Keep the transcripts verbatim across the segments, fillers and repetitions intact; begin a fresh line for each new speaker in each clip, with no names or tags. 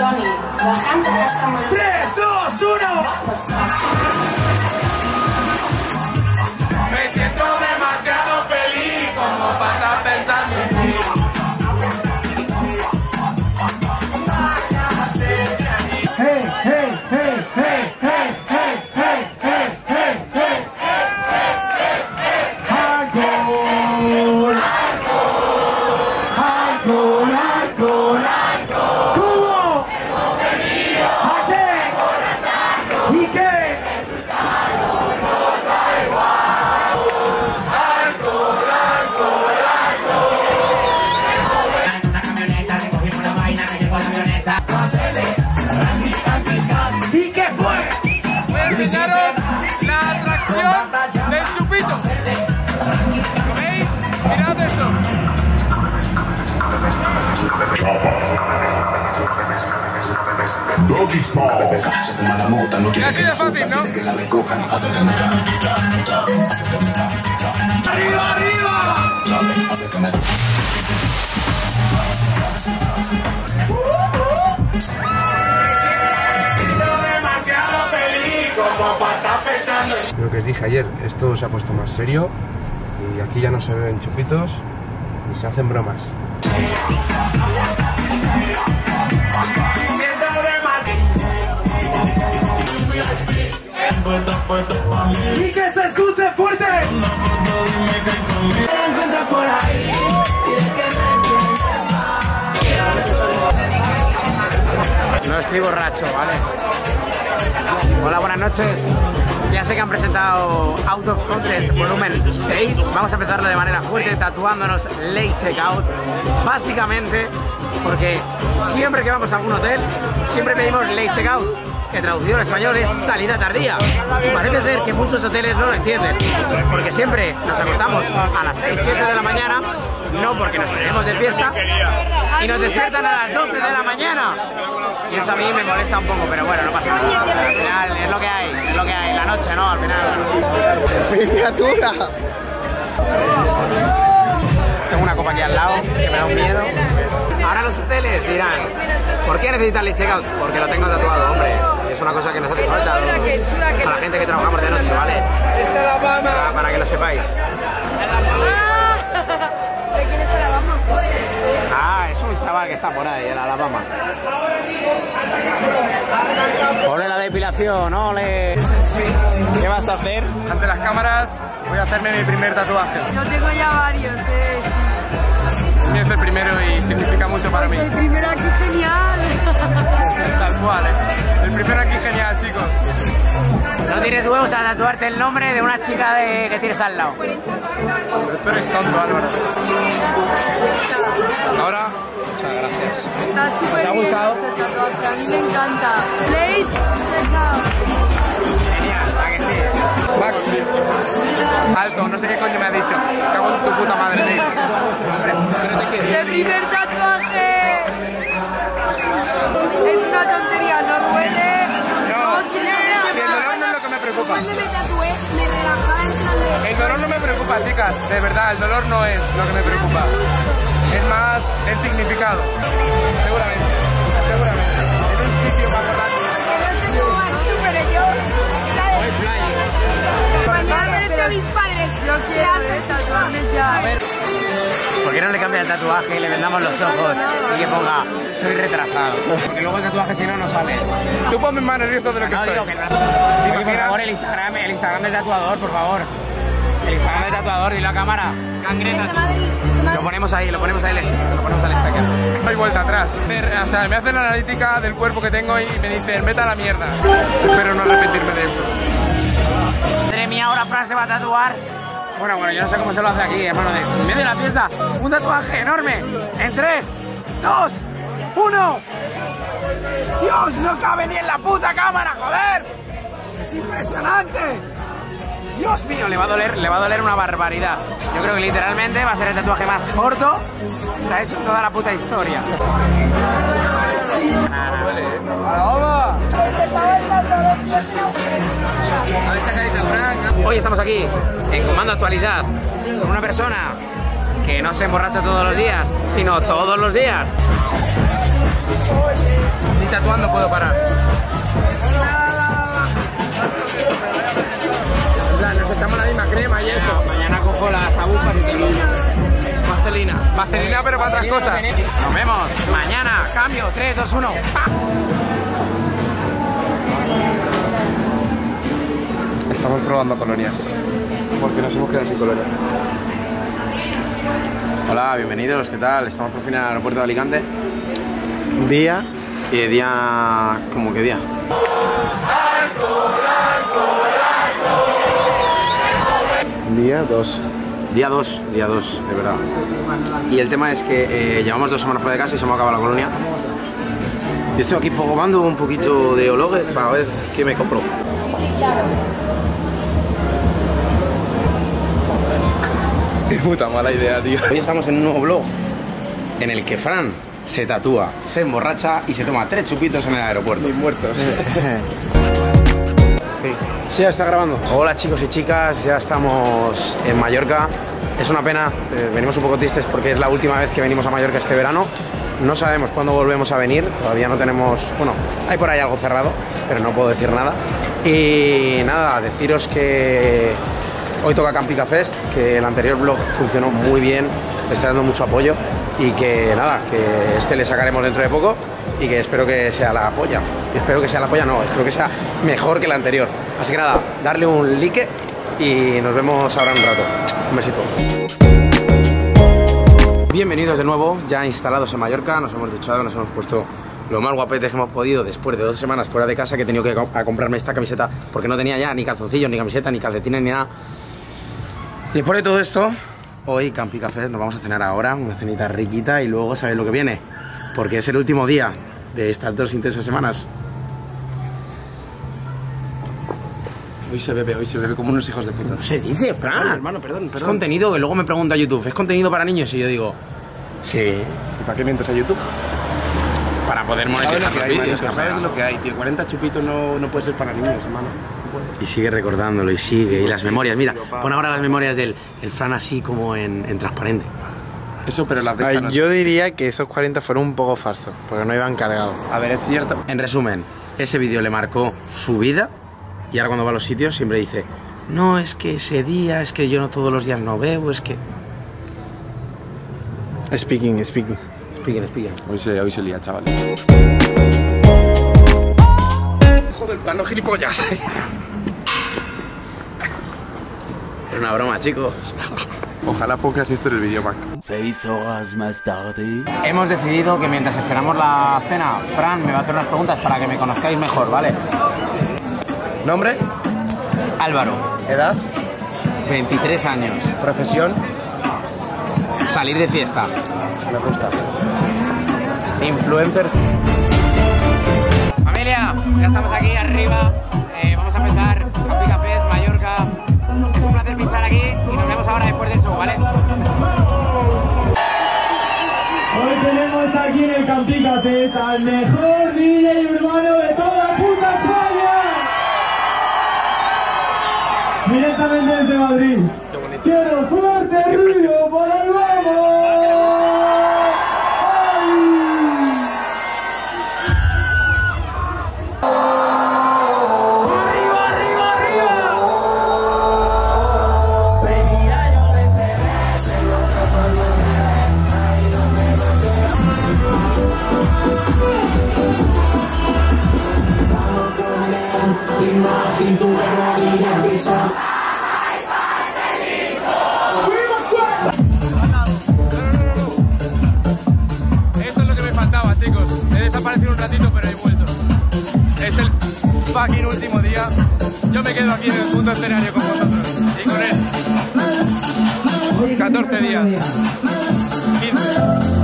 Johnny, la gente está muy...
tres, dos, uno.
Me siento demasiado feliz como para estar pensando en ti.
Hey, hey, hey, hey, hey, hey, hey, hey, hey, hey. Alcohol. Alcohol, alcohol. ¿Cómo? ¿A qué? ¿Y qué? ¿Y qué fue?
Me enseñaron la atracción del chupito. ¿Lo veis? Mirad esto.
Doggy Style.
Así de fácil, ¿no?
¡Arriba, arriba!
Demasiado feliz como para estar pensando en...
Lo que os dije ayer, esto se ha puesto más serio y aquí ya no se ven chupitos ni se hacen bromas.
Siento demasiado.
¡Y que se escuche fuerte!
No estoy borracho, ¿vale? Hola, buenas noches. Ya sé que han presentado Out of Context volumen seis. Vamos a empezarlo de manera fuerte, tatuándonos Late Checkout. Básicamente porque siempre que vamos a algún hotel, siempre pedimos Late Checkout, que traducido al español es salida tardía. Parece ser que muchos hoteles no lo entienden, porque siempre nos acostamos a las seis, siete de la mañana, no porque nos queremos de fiesta, y nos despiertan a las doce de la mañana. Y eso a mí me molesta un poco, pero bueno, no pasa nada. Al final es lo que hay, es lo que hay, la noche, ¿no? Al final. ¡Miniatura! Tengo una copa aquí al lado, que me da un miedo. Ahora los hoteles dirán, ¿por qué necesitan Late Checkout? Porque lo tengo tatuado, hombre. Es una cosa que nos hace falta a la gente que trabajamos de noche, ¿vale? Para, para que lo sepáis.
¿De quién es Alabama?
Ah, es un chaval que está por ahí, en Alabama. Ole la depilación, ole. ¿Qué vas a hacer?
Ante las cámaras voy a hacerme mi primer tatuaje.
Yo tengo ya varios, eh.
El mío es el primero y significa mucho para mí.
El primero aquí genial.
Tal cual, ¿eh? El primero aquí genial, chicos.
No tienes huevos a tatuarte el nombre de una chica de, que tienes al lado.
Pero tú eres tonto, Álvaro. Ahora, muchas gracias.
Está súper
¿Te ha
bien
gustado?
ese tatuaje, a mí me encanta. Late Checkout.
Genial, ¿a que sí?
Max, alto, no sé qué coño me ha dicho. Cago en tu puta madre, Nate. Hombre, pero te quiero.
¡El primer tatuaje! Es una tontería, no duele.
No,
No quiero
si el dolor no es lo que me preocupa.
Cuando me tatué, me relajaba en plan de...
El dolor no me preocupa, chicas. De verdad, el dolor no es lo que me preocupa. Es más el significado. Seguramente. Seguramente. En un sitio más grande.
Pero mis padres, yo quiero tatuarme ya.
¿Por qué no le cambia el tatuaje y le vendamos los ojos y que ponga soy retrasado? Porque luego el tatuaje si no no sale.
Tú ponme más nervioso de lo que
No,
estoy.
digo que no. Dime, por favor, el Instagram, el Instagram del tatuador, por favor. El Instagram del tatuador, dile a cámara. Cangreta. Lo ponemos ahí, lo ponemos ahí, lo ponemos al Instagram.
No hay vuelta atrás. O sea, me hacen la analítica del cuerpo que tengo y me dicen, vete a la mierda. Espero no arrepentirme de esto.
Madre mía, ahora Fran se va a tatuar. Bueno, bueno, yo no sé cómo se lo hace aquí, hermano. De, en medio de la fiesta, un tatuaje enorme. En tres, dos, uno. Dios, no cabe ni en la puta cámara, joder. Es impresionante. Dios mío, le va a doler, le va a doler una barbaridad. Yo creo que literalmente va a ser el tatuaje más corto que se ha hecho en toda la puta historia. Hoy estamos aquí en Comando Actualidad con una persona que no se emborracha todos los días, sino todos los días.
Ni tatuando puedo parar. En plan, nos echamos la misma crema y eso.
Mañana cojo las agujas y te lo digo.
Vaselina. Vaselina, pero para otras cosas.
Nos vemos mañana. Cambio. tres, dos, uno. ¡Pa!
Estamos probando colonias. Porque nos hemos quedado sin colonia.
Hola, bienvenidos. ¿Qué tal? Estamos por fin en el aeropuerto de Alicante.
Día.
Y de día... ¿Cómo que día?
Día dos.
Día dos, día dos, de verdad. Y el tema es que eh, llevamos dos semanas fuera de casa y se me ha acabado la colonia. Y estoy aquí probando un poquito de ologues para ver qué me compro.
Qué puta mala idea, tío.
Hoy estamos en un nuevo vlog en el que Fran se tatúa, se emborracha y se toma tres chupitos en el aeropuerto.
Mis muertos.
Sí. Sí, ya está grabando. Hola chicos y chicas, ya estamos en Mallorca. Es una pena, eh, venimos un poco tristes porque es la última vez que venimos a Mallorca este verano. No sabemos cuándo volvemos a venir, todavía no tenemos... Bueno, hay por ahí algo cerrado, pero no puedo decir nada. Y nada, deciros que hoy toca Campica Fest, que el anterior vlog funcionó muy bien, le está dando mucho apoyo y que nada, que este le sacaremos dentro de poco y que espero que sea la polla. Espero que sea la polla, no, espero que sea mejor que el anterior. Así que nada, darle un like y nos vemos ahora en un rato. Un besito. Bienvenidos de nuevo, ya instalados en Mallorca, nos hemos duchado, nos hemos puesto lo más guapetes que hemos podido después de dos semanas fuera de casa, que he tenido que ir a comprarme esta camiseta porque no tenía ya ni calzoncillos, ni camiseta, ni calcetines, ni nada. Después de todo esto, hoy Campica Fest, nos vamos a cenar ahora, una cenita riquita y luego sabéis lo que viene, porque es el último día de estas dos intensas semanas. Hoy se bebe, hoy se bebe como unos hijos de puta. ¿Se dice, Fran? Perdón, hermano, perdón, perdón. Es contenido que luego me pregunta YouTube, ¿es contenido para niños? Y yo digo, sí.
¿Y para qué mientes a YouTube?
Para poder monetizar los vídeos.
¿Sabes lo que hay, tío? cuarenta chupitos no, no puede ser para niños, hermano.
Y sigue recordándolo, y sigue. Y las memorias, mira, pon ahora las memorias del el Fran así como en, en transparente.
Eso, pero la
Ay, yo diría que esos cuarenta fueron un poco falsos, porque no iban cargados.
A ver, es cierto.
En resumen, ese vídeo le marcó su vida y ahora cuando va a los sitios siempre dice, no, es que ese día, es que yo no todos los días no bebo, es que...
Speaking, speaking.
Speaking, speaking.
Hoy se, hoy se lía, chaval.
Joder, plano gilipollas. Es una broma, chicos.
Ojalá pongas esto en el vídeo, Mac.
Seis horas más tarde.
Hemos decidido que mientras esperamos la cena, Fran me va a hacer unas preguntas para que me conozcáis mejor, ¿vale?
¿Nombre?
Álvaro.
¿Edad?
veintitrés años.
¿Profesión?
Salir de fiesta.
Me gusta. ¿Influencer?
Familia, ya estamos aquí arriba. Eh, vamos a empezar Campica Fest, Mallorca. Es un placer pinchar aquí y nos vemos ahora después de eso, ¿vale?
Hoy tenemos aquí en el Campica Fest al mejor D J urbano de toda puta España. Directamente desde Madrid. Quiero fuerte ruido para el vamos.
Esto es lo que me faltaba, chicos. He desaparecido un ratito, pero he vuelto. Es el fucking último día. Yo me quedo aquí en el punto escenario con vosotros y con él. catorce días. quince.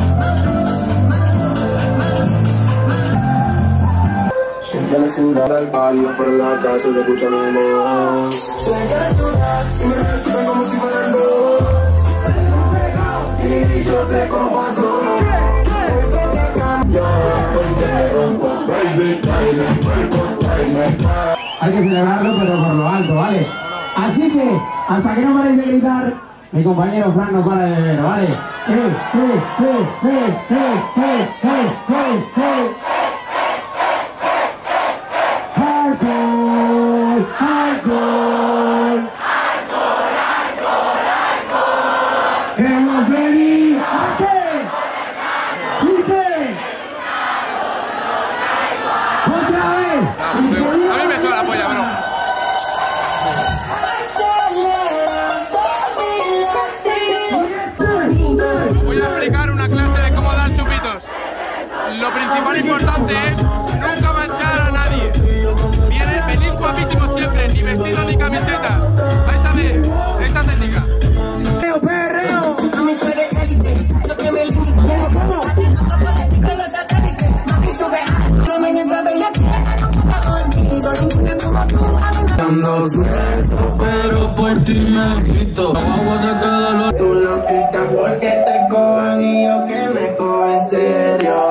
Siempre la ciudad del barrio, fuera en la casa se escucha mi voz. Siempre la ciudad y me reciben como si fuera el dos. Y yo sé cómo pasó. Yo hoy te rompo, baby, tráeme, tráeme, tráeme.
Hay que celebrarlo, pero por lo alto, ¿vale? Así que, hasta que no paréis de gritar, mi compañero Fran no para de beber, ¿vale? hey, hey, hey, hey, hey, hey, hey, hey, hey. Alcohol, alcohol. Alcohol, alcohol, alcohol. Hemos venido a qué? ¿Y qué? Otra vez.
A mí me suena la polla, bro. Voy a explicar una clase de cómo dar chupitos. Lo principal importante es nunca manchar a nadie. Viene, venid guapísimos siempre, ni vestido ni camiseta. Vais a ver esta técnica.
Perreo, perreo.
Ando suelto, pero por ti me quito. Agua se queda lo... Tú lo quitas porque te cojan y yo que me cojo en serio.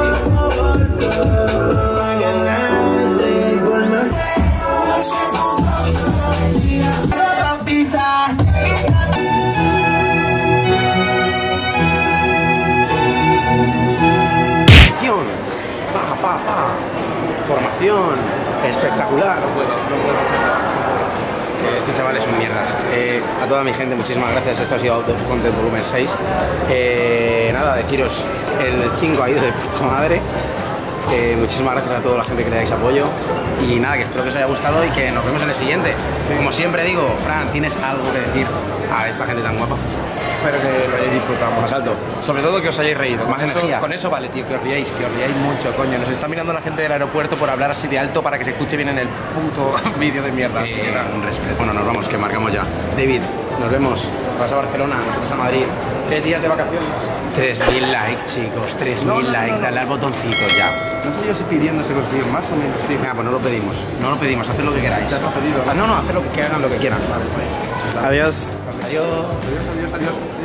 Pa, pa, pa. Formación espectacular. No puedo, no puedo hacerlo. Este chaval es un mierdas. Eh, a toda mi gente, muchísimas gracias. Esto ha sido Out of Content volumen seis. Eh, nada, deciros, el cinco ha ido de puta madre. Eh, muchísimas gracias a toda la gente que le dais apoyo. Y nada, que espero que os haya gustado y que nos vemos en el siguiente. Sí. Como siempre digo, Fran, ¿tienes algo que decir a esta gente tan guapa?
Espero que lo hayáis disfrutado más alto. Sobre todo que os hayáis reído.
Más
con
energía.
Eso, con eso vale, tío, que os riáis, que os riáis mucho, coño. Nos está mirando la gente del aeropuerto por hablar así de alto para que se escuche bien en el puto vídeo de mierda.
Eh, un respeto. Bueno, nos vamos, que marcamos ya. David, nos vemos. Vas a Barcelona, nosotros a Madrid. Tres días de vacaciones. tres mil likes, chicos. tres mil no, no, likes. No, no. Dale al botoncito ya.
No sé yo si pidiendo se consigue más o menos, tío.
Venga, pues no lo pedimos. No lo pedimos, haced lo que queráis.
Ya has pedido.
Ah, no, no, haced lo que, que hagan lo que quieran. Vale, pues.
Adiós.
Adiós.
Adiós, adiós, adiós.